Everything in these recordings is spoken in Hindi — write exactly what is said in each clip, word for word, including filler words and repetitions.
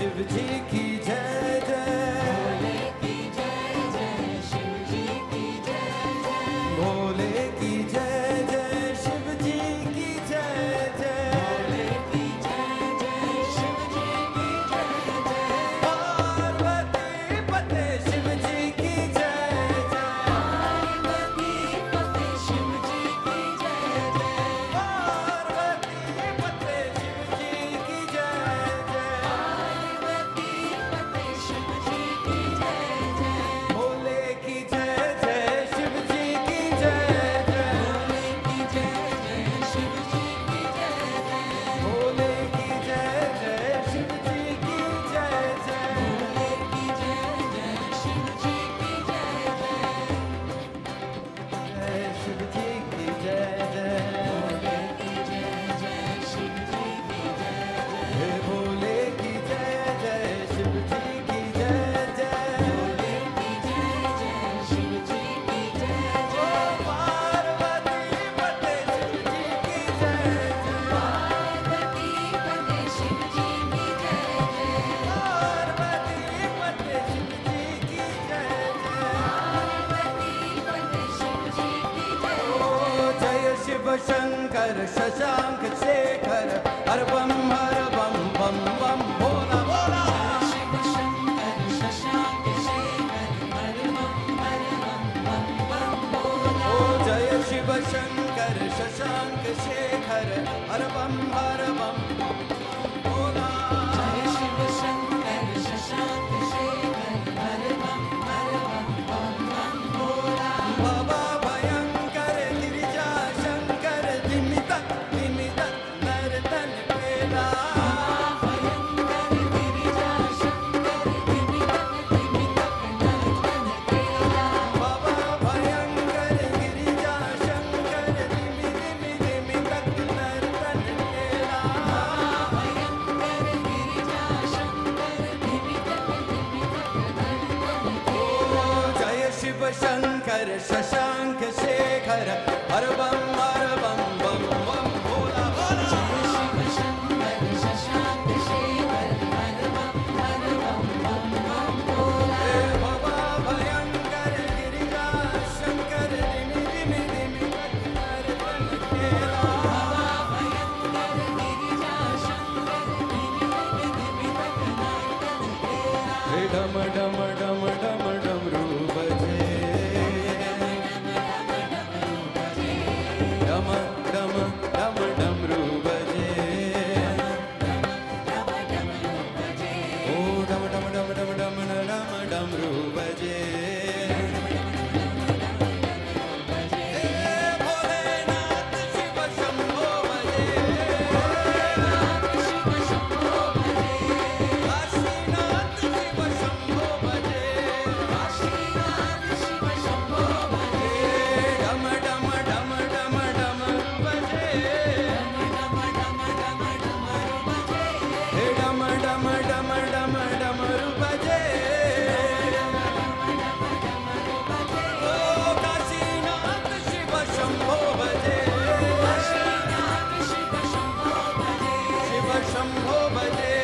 शिव जी की जय जय, भोले की जय जय, शिव जी की जय जय, पार्वती पते शिव जी की जय जय, पार्वती पते शिव जी की जय जय, पार्वती पते शिव जी की जय जय, भोले की जय जय, शिव जी की जय जय, भोले की जय जय, शिव जी की जय जय, शिव जी की जय जय, हे भोले की जय जय, शिव जी की जय जय, ओ पार्वती पते शिव जी की जय जय, पार्वती पते शिव जी की जय जय, ओ जय शिव शंकर शशांक शेखर, हर बम हर बम बम बम भोला भोला, ओ जय शिव शंकर शशांक शेखर, हर बम हर बम भोला, बाबा भयंकर गिरिजा शंकर, दिमित दिमित नर्तन पेला, बाबा भयंकर गिरिजा शंकर, दिमि दिमि दिमित नर्तन पेला, ओ जय शिव शंकर शशांक शेखर, हर बम हर बम बम बम भोला भोला, हे बाबा भयंकर गिरिजा शंकर, दिमि दिमि दिमि नर्तन पेला, हे डम डम डम डम डमरू बजे, डम डम डम डमरू बजे, ओ डम डम डम डम डम डम डमरू बजे, हे भोलेनाथ शिव शंभो बजे, काशीनाथ शिव शंभो बजे, डम डम डम डम डमरू बजे, हे डम डम डम डम डमरू बजे, ओ काशीनाथ शिव शंभो बजे, शिव शंभो बजे,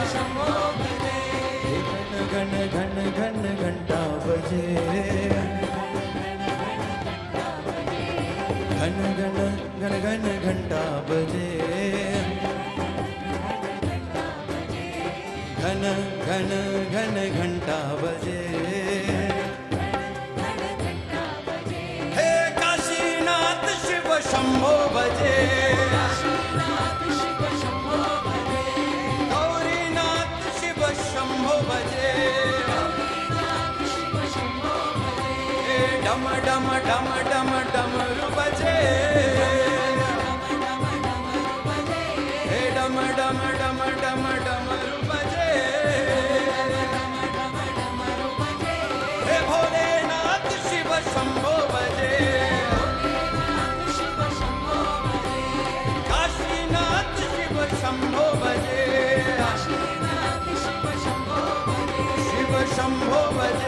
घन घन घन घंटा बजे, घन घन घन घन घंटा बजे, घन घन घन घंटा बजे, हे काशीनाथ शिव शंभो बजे, गौरीनाथ शिव शंभो बजे, हे डम डम डम डम डमरू बजे, हे डम डम डम डम डमरू बजे, हे भोलेनाथ शिव शंभो बजे, काशीनाथ शिव शंभो बजे, शिव शंभो बजे,